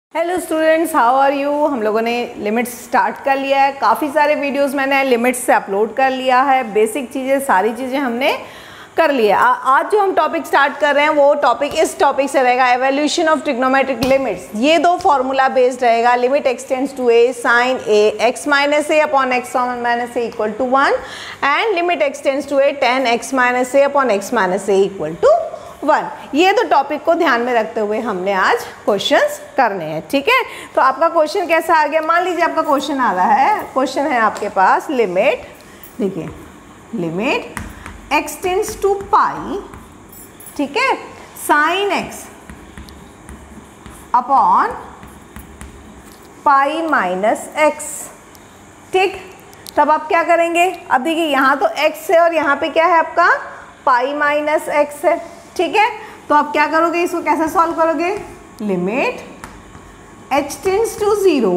Hello students, how are you. हम लोगों ने लिमिट्स स्टार्ट कर लिया है। काफ़ी सारे वीडियोस मैंने लिमिट्स से अपलोड कर लिया है। बेसिक चीज़ें, सारी चीज़ें हमने कर लिया। आज जो हम टॉपिक स्टार्ट कर रहे हैं वो टॉपिक इस टॉपिक से रहेगा, एवोल्यूशन ऑफ ट्रिग्नोमेट्रिक लिमिट्स। ये दो फॉर्मूला बेस्ड रहेगा। Limit x tends to a sine a x minus a upon x minus a equal to 1 and limit x tends to a tan x minus a upon x minus a equal to 1। ये तो topic को ध्यान में रखते हुए हमने आज questions करने हैं, ठीक है। तो आपका क्वेश्चन कैसा आ गया, मान लीजिए आपका क्वेश्चन आ रहा है, क्वेश्चन है आपके पास लिमिट, देखिए limit x tends to pi, ठीक है, sine x upon pi minus x, ठीक। तब आप क्या करेंगे, अब देखिए यहाँ तो x है और यहाँ पे क्या है आपका पाई माइनस x है, ठीक है। तो आप क्या करोगे, इसको कैसे सॉल्व करोगे, limit h tends to 0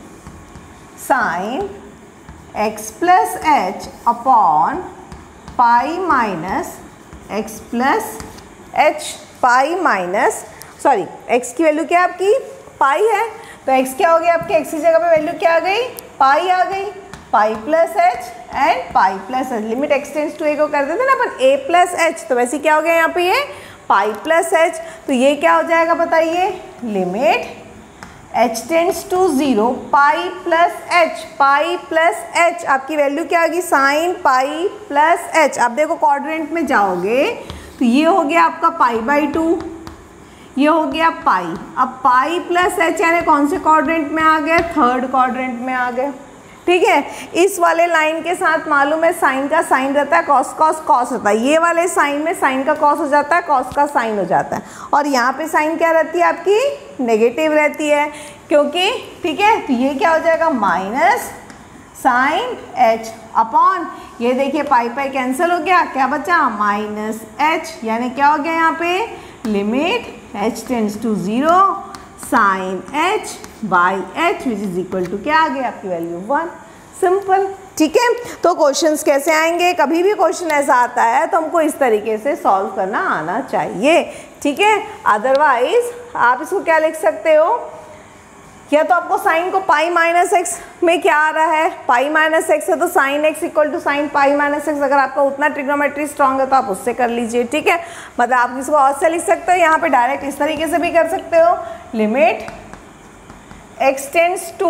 sine x plus h upon pi minus x plus h, pi minus sorry x की वैल्यू क्या है आपकी पाई है, तो x क्या हो गया आपके, x की जगह पे वैल्यू क्या आ गई, पाई आ गई, pi plus h and pi plus h। Limit x tends to a को कर देते ना अपन a प्लस h, तो वैसे क्या हो गया यहाँ पे ये पाई प्लस h। तो ये क्या हो जाएगा बताइए, limit h tends to 0 pi plus h, pi plus h आपकी वैल्यू क्या होगी, साइन पाई प्लस h। आप देखो क्वाड्रेंट में जाओगे तो ये हो गया आपका पाई बाई 2, ये हो गया पाई। अब पाई प्लस h यानी कौन से क्वाड्रेंट में आ गए, थर्ड क्वाड्रेंट में आ गए, ठीक है। इस वाले लाइन के साथ मालूम है साइन का साइन रहता है, कॉस कॉस कॉस होता है। ये वाले साइन में साइन का कॉस हो जाता है, कॉस का साइन हो जाता है। और यहाँ पे साइन क्या रहती है आपकी, नेगेटिव रहती है, क्योंकि ठीक है। तो ये क्या हो जाएगा, माइनस साइन h अपॉन, ये देखिए पाई पाई कैंसिल हो गया, क्या बचा माइनस h, यानी क्या हो गया यहाँ पे, limit h tends to 0 sine h by h which is equal to क्या आ गया आपकी वैल्यू 1। सिंपल, ठीक है। तो क्वेश्चंस कैसे आएंगे, कभी भी क्वेश्चन ऐसा आता है तो हमको इस तरीके से सॉल्व करना आना चाहिए, ठीक है। अदरवाइज आप इसको क्या लिख सकते हो, या तो आपको साइन को पाई माइनस एक्स में क्या आ रहा है, पाई माइनस एक्स है तो sine x equal to sine pi minus x. अगर आपका उतना ट्रिग्नोमेट्री स्ट्रांग है तो आप उससे कर लीजिए, ठीक है। मतलब आप इसको और से लिख सकते हो, यहाँ पे डायरेक्ट इस तरीके से भी कर सकते हो, limit x tends to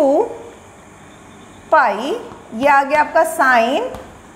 pi, ये आ गया आपका sine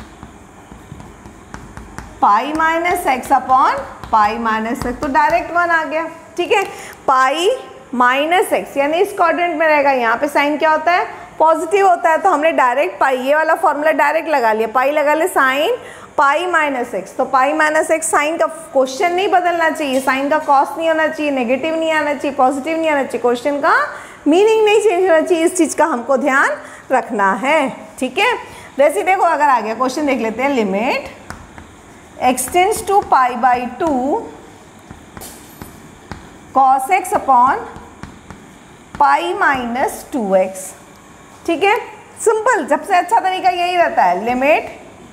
pi minus x upon pi minus x, तो डायरेक्ट 1 आ गया, ठीक है। पाई माइनस एक्स यानी इस क्वाड्रेंट में रहेगा, यहाँ पे साइन क्या होता है, पॉजिटिव होता है, तो हमने डायरेक्ट पाई, ये वाला फॉर्मूला डायरेक्ट लगा लिया, पाई लगा ले साइन पाई माइनस एक्स। तो पाई माइनस एक्स, साइन का क्वेश्चन नहीं बदलना चाहिए, साइन का कॉस नहीं होना चाहिए, नेगेटिव नहीं आना चाहिए, पॉजिटिव नहीं आना चाहिए, क्वेश्चन का मीनिंग नहीं चेंज होना चाहिए। इस चीज़ का हमको ध्यान रखना है, ठीक है। वैसे देखो अगर आ गया क्वेश्चन, देख लेते हैं, limit x tends to pi by 2 cos x upon pi minus 2x, ठीक है। सिंपल, सबसे अच्छा तरीका यही रहता है, limit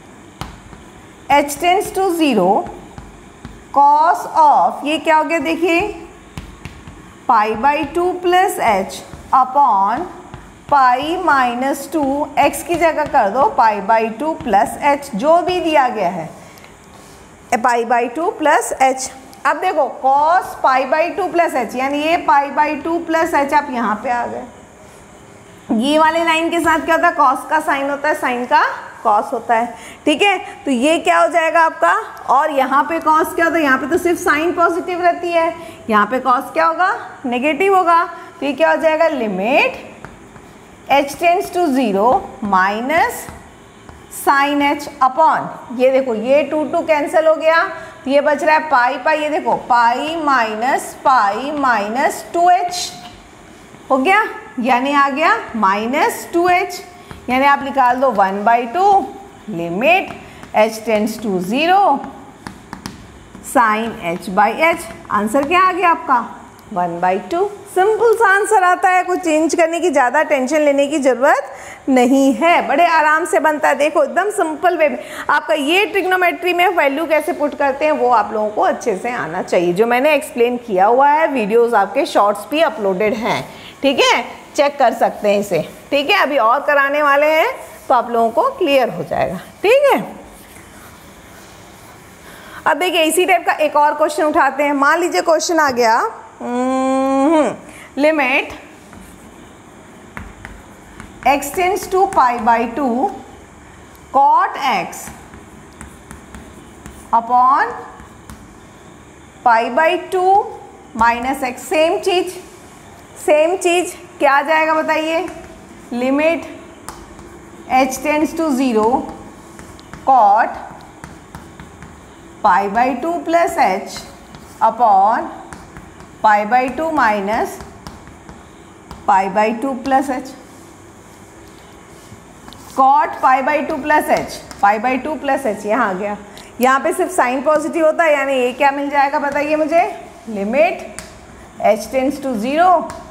h tends to 0 cos of, ये क्या हो गया देखिए, pi by 2 plus h upon pi minus 2, x की जगह कर दो पाई बाई 2 प्लस h, जो भी दिया गया है पाई बाई 2 प्लस h। अब देखो cos pi by 2 plus h, यानी ये पाई बाई 2 प्लस h, आप यहाँ पे आ गए। ये वाले लाइन के साथ क्या होता है, कॉस का साइन होता है, साइन का कॉस होता है, ठीक है। तो ये क्या हो जाएगा आपका, और यहाँ पे कॉस क्या होता है, यहाँ पे तो सिर्फ साइन पॉजिटिव रहती है, यहाँ पे कॉस क्या होगा, नेगेटिव होगा। तो ये क्या हो जाएगा, limit h tends to 0 minus sine h upon, ये देखो ये 2 कैंसिल हो गया, तो ये बच रहा है पाई पाई, ये देखो पाई माइनस 2h हो गया, यानी आ गया माइनस 2h, यानी आप निकाल दो 1/2 limit h tends to 0 sine h by h। Answer क्या आ गया आपका 1/2। सिंपल सा आंसर आता है, कुछ चेंज करने की, ज़्यादा टेंशन लेने की ज़रूरत नहीं है, बड़े आराम से बनता है। देखो एकदम सिंपल वे में आपका ये ट्रिग्नोमेट्री में वैल्यू कैसे पुट करते हैं वो आप लोगों को अच्छे से आना चाहिए, जो मैंने एक्सप्लेन किया हुआ है, वीडियोस आपके शॉर्ट्स भी अपलोडेड हैं। ठीक है, चेक कर सकते हैं इसे। ठीक है, अभी और कराने वाले हैं तो आप लोगों को क्लियर हो जाएगा। ठीक है, अब देखिए इसी टाइप का एक और क्वेश्चन उठाते हैं। मान लीजिए क्वेश्चन आ गया limit x tends to pi by 2 cot x upon pi by 2 minus x. Same चीज क्या आ जाएगा बताइए? Limit h tends to 0 cot pi by 2 plus h upon pi by 2 minus pi by 2 plus h. Cot pi by 2 plus h, pi by 2 plus h यहाँ आ गया। यहाँ पे सिर्फ साइन पॉजिटिव होता है, यानी ये क्या मिल जाएगा बताइए मुझे? Limit h tends to 0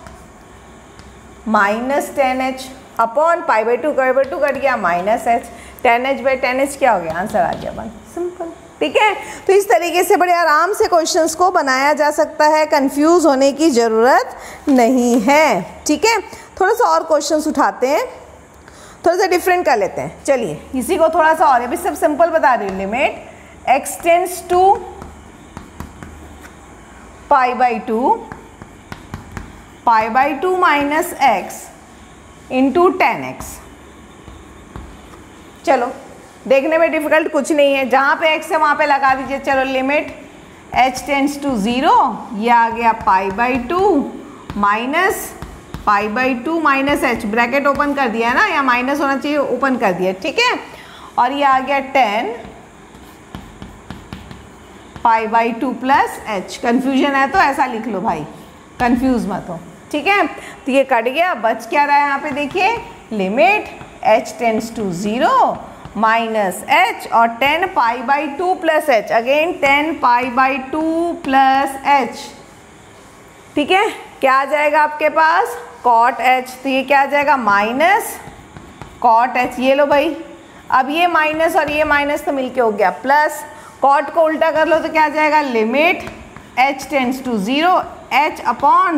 minus 10h upon pi by 2 cut गया minus h, 10h by 10h क्या हो गया? आंसर आ गया 1। सिंपल। ठीक है, तो इस तरीके से बड़े आराम से क्वेश्चंस को बनाया जा सकता है, कंफ्यूज होने की ज़रूरत नहीं है। ठीक है, थोड़ा सा और क्वेश्चंस उठाते हैं, थोड़ा सा डिफरेंट कर लेते हैं। चलिए इसी को थोड़ा सा और, अभी सब सिंपल बता रही हूँ। Limit x tends to pi by 2 minus x into 10x। चलो देखने में डिफिकल्ट कुछ नहीं है, जहाँ पे x है वहाँ पे लगा दीजिए। चलो लिमिट h टेंड्स टू 0, ये आ गया pi by 2 minus pi by 2 minus h, bracket open कर दिया है ना, या माइनस होना चाहिए, ओपन कर दिया। ठीक है, और ये आ गया 10 pi by 2 plus h. Confusion है तो ऐसा लिख लो भाई, कंफ्यूज मत हो। ठीक है, तो ये कट गया, बच क्या रहा है यहाँ पे देखिए? Limit h tends to 0 minus h और 10 pi by 2 plus h, again 10 pi by 2 plus h. ठीक है, क्या आ जाएगा आपके पास? Cot H. तो ये क्या आ जाएगा? Minus cot h. ये लो भाई, अब ये माइनस और ये माइनस तो मिलके हो गया प्लस, कॉट को उल्टा कर लो तो क्या आ जाएगा? Limit h tends to 0 h upon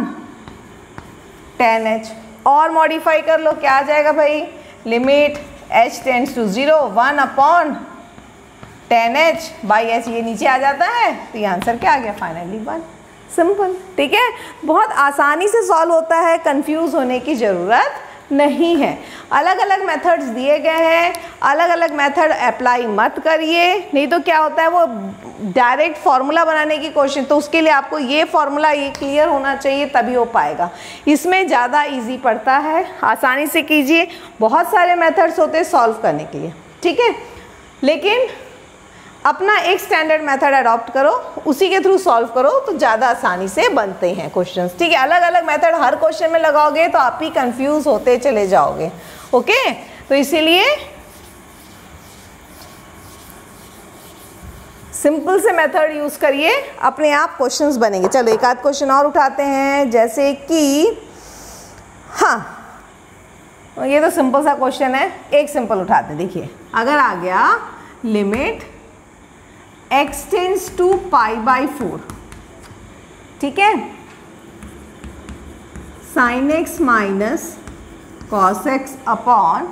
10h, और मॉडिफाई कर लो, क्या आ जाएगा भाई? Limit h tends to 0 1 upon 10h by h, ये नीचे आ जाता है, तो ये आंसर क्या आ गया? फाइनली 1। सिंपल। ठीक है, बहुत आसानी से सॉल्व होता है, कंफ्यूज होने की ज़रूरत नहीं है। अलग अलग मेथड्स दिए गए हैं, अलग अलग मेथड अप्लाई मत करिए, नहीं तो क्या होता है वो डायरेक्ट फार्मूला बनाने की कोशिश, तो उसके लिए आपको ये फार्मूला ये क्लियर होना चाहिए तभी हो पाएगा। इसमें ज़्यादा इजी पड़ता है, आसानी से कीजिए। बहुत सारे मेथड्स होते हैं सॉल्व करने के लिए। ठीक है, लेकिन अपना एक स्टैंडर्ड मेथड अडॉप्ट करो, उसी के थ्रू सॉल्व करो तो ज़्यादा आसानी से बनते हैं क्वेश्चंस। ठीक है, अलग अलग मेथड हर क्वेश्चन में लगाओगे तो आप ही कंफ्यूज होते चले जाओगे। ओके, तो इसीलिए सिंपल से मेथड यूज़ करिए, अपने आप क्वेश्चंस बनेंगे। चलो एक आध क्वेश्चन और उठाते हैं, जैसे कि हाँ, ये तो सिंपल सा क्वेश्चन है, एक सिंपल उठाते हैं। देखिए अगर आ गया limit x tends to pi by 4, ठीक है, sine x minus cos x upon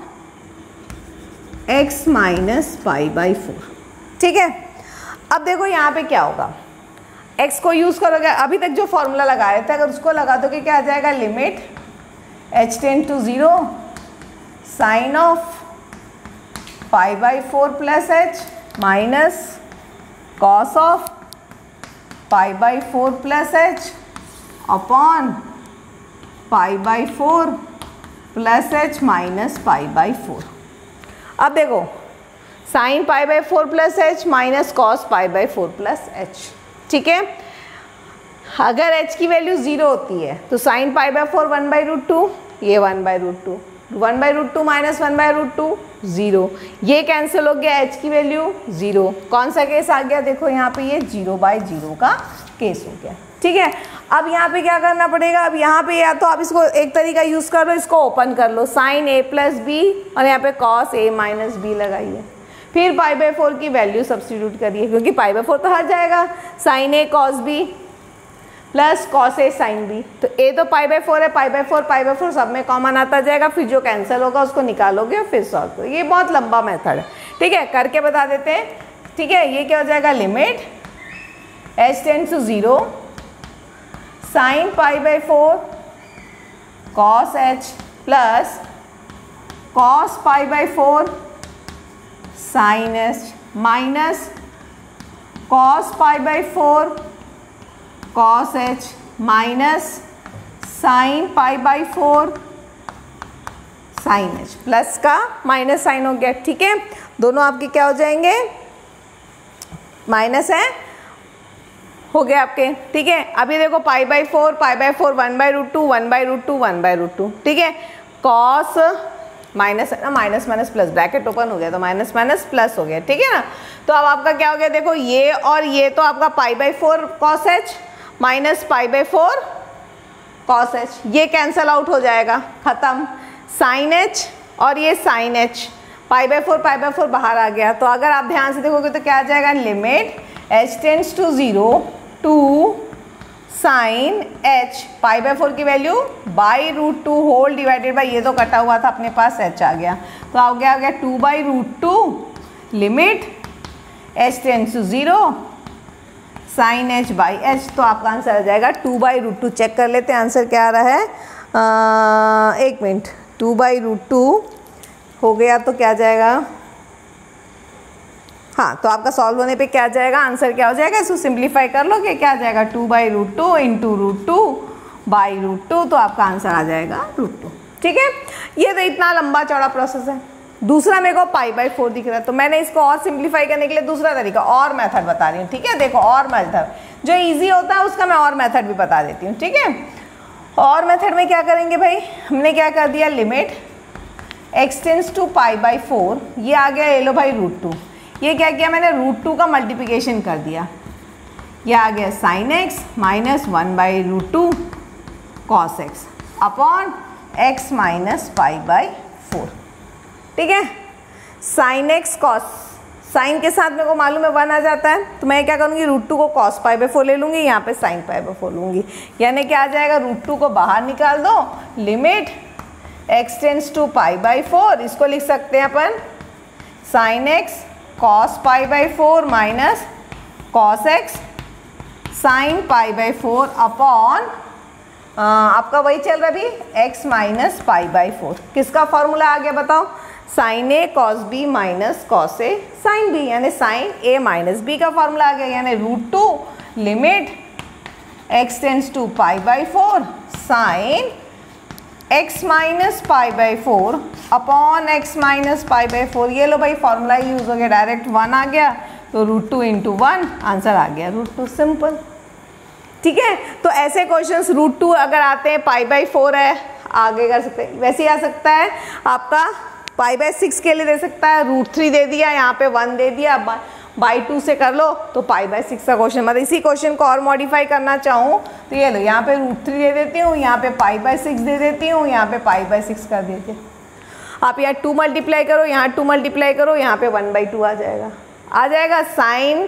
x minus pi by 4। ठीक है, अब देखो यहाँ पे क्या होगा, x को यूज़ करोगे, अभी तक जो फॉर्मूला लगाए थे अगर उसको लगा दो कि क्या आ जाएगा? Limit h tend to 0 sine of pi by 4 plus h minus cos of pi by 4 plus h upon pi by 4 plus h minus pi by 4। अब देखो sine pi by 4 plus h minus cos pi by 4 plus h। ठीक है, अगर h की value 0 होती है तो sign pi by 4 1/√2, ये 1/√2, 1/√2 माइनस 1/√2 0, ये कैंसिल हो गया, h की वैल्यू 0। कौन सा केस आ गया? देखो यहाँ पे ये 0/0 का केस हो गया। ठीक है, अब यहाँ पे क्या करना पड़ेगा? अब यहाँ पे या तो आप इसको एक तरीका यूज़ कर लो, इसको ओपन कर लो, साइन a प्लस बी और यहाँ पे कॉस a माइनस बी लगाइए, फिर पाई बाई 4 की वैल्यू सब्सटीट्यूट करिए, क्योंकि पाई बाई 4 तो हट जाएगा, sine a cos b plus cos a sine b. तो ए तो π/4 है, π/4 सब में कॉमन आता जाएगा, फिर जो कैंसिल होगा उसको निकालोगे और फिर सॉल्व करो। ये बहुत लंबा मेथड है, ठीक है, करके बता देते हैं। ठीक है, ये क्या हो जाएगा, limit h tends to 0 sine π/4 cos h plus cos π/4 sine h minus cos π/4 cos h minus sine π/4 sine h, plus का माइनस साइन हो गया। ठीक है, दोनों आपके क्या हो जाएंगे, माइनस है, हो गया आपके। ठीक है, अभी देखो π/4 1/√2 1/√2 1/√2। ठीक है, कॉस माइनस है ना, minus minus plus, bracket open हो गया तो माइनस माइनस प्लस हो गया। ठीक है ना, तो अब आपका क्या हो गया, देखो ये और ये तो आपका π/4 cos h minus π/4 cos h, ये कैंसल आउट हो जाएगा, खत्म। साइन h और ये साइन h, π/4 बाहर आ गया। तो अगर आप ध्यान से देखोगे तो क्या आ जाएगा, limit h tends to 0 two sine h, π/4 की वैल्यू √2 होल डिवाइडेड बाई, ये तो कटा हुआ था अपने पास, h आ गया, तो आ गया 2/√2 limit h tends to 0 sine h by h। तो आपका आंसर आ जाएगा 2/√2। चेक कर लेते हैं आंसर क्या आ रहा है, एक मिनट, 2/√2 हो गया तो क्या जाएगा, हाँ, तो आपका सॉल्व होने पे क्या जाएगा, आंसर क्या हो जाएगा, इसको सिंप्लीफाई कर लो कि क्या जाएगा, 2/√2 इंटू √2/√2, तो आपका आंसर आ जाएगा √2। ठीक है, ये तो इतना लंबा चौड़ा प्रोसेस है। दूसरा मेरे को π/4 दिख रहा है, तो मैंने इसको और सिंप्लीफाई करने के लिए दूसरा तरीका और मेथड बता रही हूँ। ठीक है, देखो और मेथड जो इजी होता है उसका मैं और मेथड भी बता देती हूँ। ठीक है, और मेथड में क्या करेंगे भाई, हमने क्या कर दिया, लिमिट x टेंड्स टू π/4, ये आ गया, ले लो भाई √2, ये क्या किया मैंने, √2 का मल्टीप्लिकेशन कर दिया, ये आ गया sine x minus 1/√2 cos x upon x minus π/4। ठीक है, साइन x कॉस, साइन के साथ मेरे को मालूम है 1 आ जाता है, तो मैं क्या करूँगी, √2 को cos π/4 ले लूँगी, यहाँ पे साइन π/4 लूँगी, यानी क्या आ जाएगा, √2 को बाहर निकाल दो, लिमिट x टेंड्स टू π/4, इसको लिख सकते हैं अपन sine x cos π/4 minus cos x sine π/4 upon आपका वही चल रहा अभी x माइनस π/4। किसका फॉर्मूला आ गया बताओ, sine a cos b minus cos a sine b, यानी साइन a माइनस b का फॉर्मूला आ गया, यानी √2 limit x tends to π/4 sine x minus π/4 upon x minus π/4। ये लो भाई फॉर्मूला यूज हो गया, डायरेक्ट 1 आ गया, तो √2 इंटू 1 आंसर आ गया √2, सिंपल। ठीक है, तो ऐसे क्वेश्चंस √2 अगर आते हैं, π/4 है, आगे कर सकते हैं, वैसे ही आ सकता है आपका π/6 के लिए दे सकता है, √3 दे दिया, यहाँ पे 1 दे दिया, बाई 2 से कर लो तो π/6 का क्वेश्चन। मतलब इसी क्वेश्चन को और मॉडिफाई करना चाहूँ तो ये लो, यहाँ पे √3 दे देती हूँ, यहाँ पे π/6 दे देती हूँ, यहाँ पे π/6 कर देती हूँ। आप यहाँ 2 मल्टीप्लाई करो, यहाँ 2 मल्टीप्लाई करो, यहाँ पे 1/2 आ जाएगा sine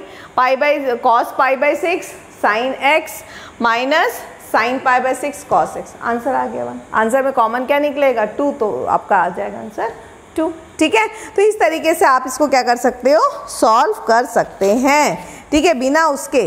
cos π/6 sine x minus sine π/6 cos x, answer आ गया 1। आंसर में कॉमन क्या निकलेगा, 2, तो आपका आ जाएगा आंसर 2। ठीक है, तो इस तरीके से आप इसको क्या कर सकते हो, सॉल्व कर सकते हैं। ठीक है, बिना उसके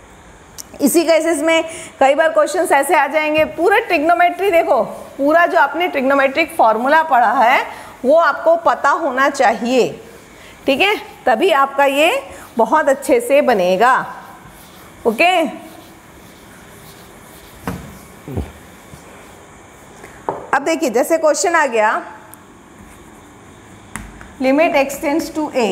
इसी केसेस में कई बार क्वेश्चंस ऐसे आ जाएंगे, पूरा ट्रिग्नोमेट्री देखो, पूरा जो आपने ट्रिग्नोमेट्रिक फॉर्मूला पढ़ा है वो आपको पता होना चाहिए। ठीक है, तभी आपका ये बहुत अच्छे से बनेगा। ओके, अब देखिए जैसे क्वेश्चन आ गया, limit x tends to a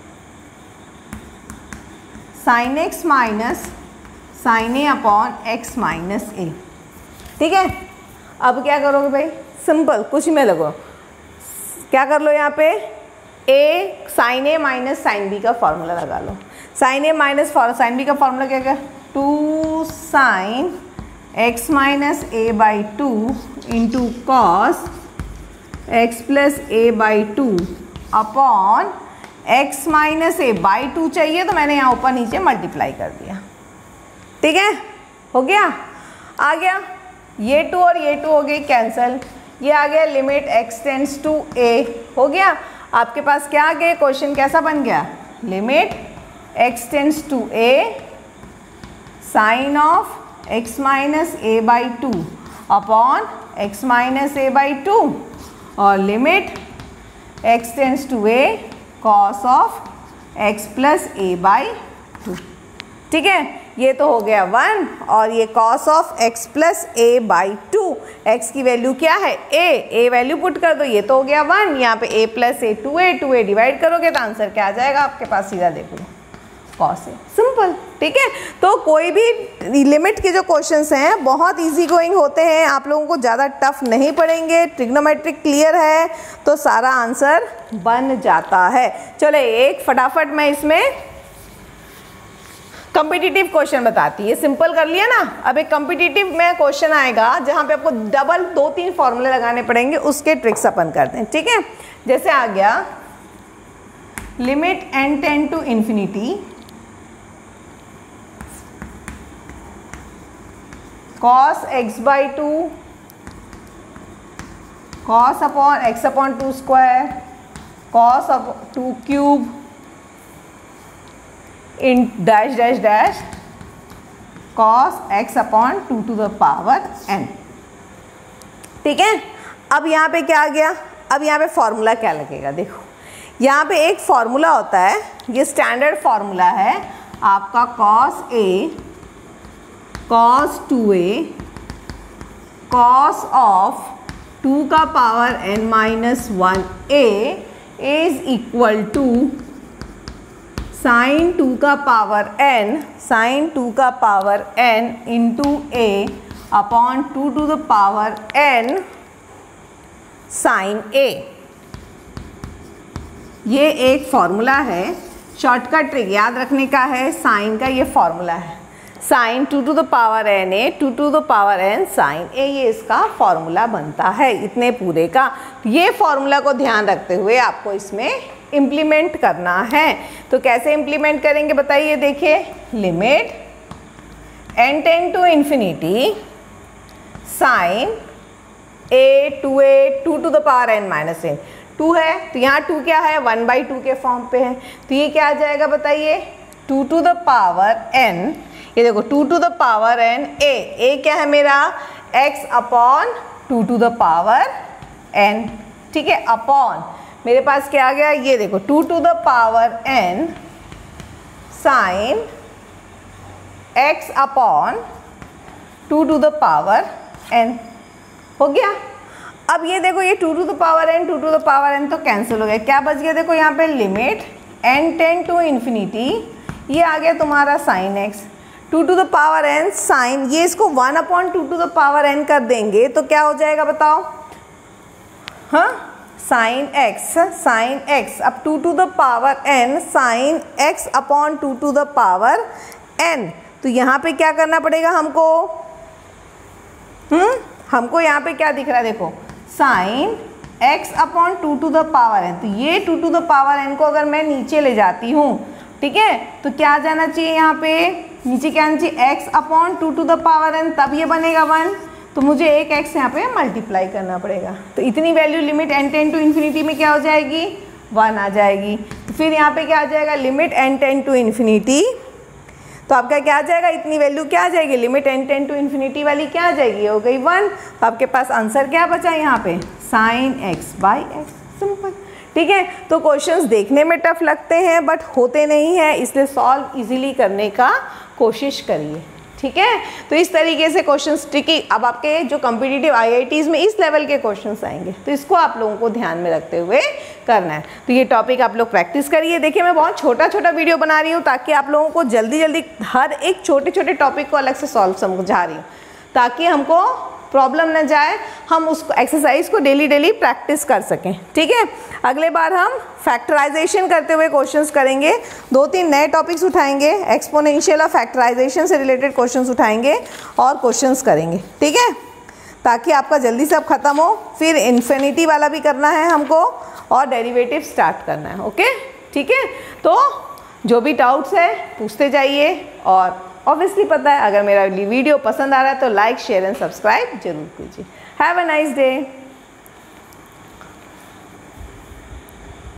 sine x minus sine a upon x minus a। ठीक है, अब क्या करोगे भाई, सिंपल, कुछ में लगो, क्या कर लो, यहाँ पे a sine a minus sine b का फॉर्मूला लगा लो। Sine a minus sine b का फॉर्मूला क्या क्या, 2 sine x minus a/2 into cos x plus a/2 upon x minus a/2 चाहिए, तो मैंने यहाँ ऊपर नीचे मल्टीप्लाई कर दिया। ठीक है, हो गया। आ गया, ये 2 और ये 2 हो गई कैंसिल, ये आ गया limit x tends to a हो गया। आपके पास क्या आ गया, क्वेश्चन कैसा बन गया, limit x tends to a sine of x minus a by 2 upon x minus a by 2 और limit x tends to a cos of x plus a by 2। ठीक है, ये तो हो गया 1 और ये cos of x plus a by 2, x की वैल्यू क्या है a वैल्यू पुट कर दो, ये तो हो गया 1, यहाँ पे a plus a 2a divide करोगे तो आंसर क्या आ जाएगा आपके पास, सीधा देखो cos a, सिंपल। ठीक है, तो कोई भी लिमिट के जो क्वेश्चंस हैं बहुत इजी गोइंग होते हैं, आप लोगों को ज़्यादा टफ नहीं पड़ेंगे, ट्रिग्नोमेट्रिक क्लियर है तो सारा आंसर बन जाता है। चलो एक फटाफट मैं इसमें कॉम्पिटिटिव क्वेश्चन बताती है, सिंपल कर लिया ना। अब एक कॉम्पिटिटिव में क्वेश्चन आएगा जहाँ पे आपको डबल 2-3 फॉर्मूले लगाने पड़ेंगे, उसके ट्रिक्स अपन करते हैं। ठीक है, जैसे आ गया limit n tend to infinity cos x by 2 cos upon x upon 2 square cos 2 cube इन dash dash dash cos x upon 2 to the power n। ठीक है, अब यहाँ पे क्या आ गया, अब यहाँ पे फॉर्मूला क्या लगेगा, देखो यहाँ पे एक फॉर्मूला होता है, ये स्टैंडर्ड फॉर्मूला है आपका cos a cos 2a cos of 2 का power n minus 1a is equal to sine 2 का power n into a upon 2 to the power n sine a। ये एक फॉर्मूला है, शॉर्टकट ट्रिक याद रखने का है, साइन का ये फॉर्मूला है, sine 2 to the power n a 2 to the power n sine a, ये इसका फॉर्मूला बनता है इतने पूरे का। ये फॉर्मूला को ध्यान रखते हुए आपको इसमें इम्प्लीमेंट करना है, तो कैसे इम्प्लीमेंट करेंगे बताइए। देखिए limit n tend to infinity sine a 2 to the power n minus n, 2 है तो यहाँ 2 क्या है 1/2 के फॉर्म पे है, तो ये क्या आ जाएगा बताइए 2 टू द पावर n, ये देखो 2 to the power n a क्या है मेरा x upon 2 to the power n। ठीक है, अपॉन मेरे पास क्या आ गया, ये देखो 2 to the power n sine x upon 2 to the power n हो गया। अब ये देखो ये 2 to the power n 2 to the power n तो कैंसिल हो गया, क्या बच गया, देखो यहाँ पे limit n tend to infinity, ये आ गया तुम्हारा sine x 2 to the power n sine, ये इसको 1 upon 2 to the power n कर देंगे तो क्या हो जाएगा बताओ, हाँ साइन x, अब 2 to the power n sine x upon 2 to the power n, तो यहाँ पे क्या करना पड़ेगा हमको, हमको यहाँ पे क्या दिख रहा है, देखो sine x upon 2 to the power n, तो ये 2 टू द पावर n को अगर मैं नीचे ले जाती हूँ, ठीक है, तो क्या जाना चाहिए यहाँ पे नीचे, क्या आना चाहिए x upon 2 to the power n, तब ये बनेगा 1, तो मुझे एक x यहाँ पे मल्टीप्लाई करना पड़ेगा, तो इतनी value limit n tend to infinity में क्या हो जाएगी 1 आ जाएगी। तो फिर यहाँ पे क्या आ जाएगा limit n tend to infinity, तो आपका क्या आ जाएगा, इतनी वैल्यू क्या आ जाएगी, limit n tend to infinity वाली क्या आ जाएगी, हो गई 1। तो आपके पास आंसर क्या बचा यहाँ पे sine x by x, simple. ठीक है, तो क्वेश्चंस देखने में टफ लगते हैं बट होते नहीं हैं, इसलिए सॉल्व इजीली करने का कोशिश करिए। ठीक है, तो इस तरीके से क्वेश्चंस ट्रिकी, अब आपके जो कॉम्पिटिटिव IITs में इस लेवल के क्वेश्चंस आएंगे, तो इसको आप लोगों को ध्यान में रखते हुए करना है। तो ये टॉपिक आप लोग प्रैक्टिस करिए। देखिए मैं बहुत छोटा छोटा वीडियो बना रही हूँ ताकि आप लोगों को जल्दी जल्दी हर एक छोटे छोटे टॉपिक को अलग से सॉल्व समझा रही हूँ, ताकि हमको प्रॉब्लम न जाए, हम उस एक्सरसाइज को डेली प्रैक्टिस कर सकें। ठीक है, अगले बार हम फैक्टराइजेशन करते हुए क्वेश्चंस करेंगे, 2-3 नए टॉपिक्स उठाएंगे, एक्सपोनेंशियल और फैक्टराइजेशन से रिलेटेड क्वेश्चंस उठाएंगे और क्वेश्चंस करेंगे। ठीक है, ताकि आपका जल्दी से अब ख़त्म हो, फिर इन्फिनिटी वाला भी करना है हमको और डेरिवेटिव स्टार्ट करना है। ओके, ठीक है, तो जो भी डाउट्स है पूछते जाइए और ऑब्वियसली पता है, अगर मेरा वीडियो पसंद आ रहा है तो लाइक शेयर एंड सब्सक्राइब जरूर कीजिए। Have a nice day.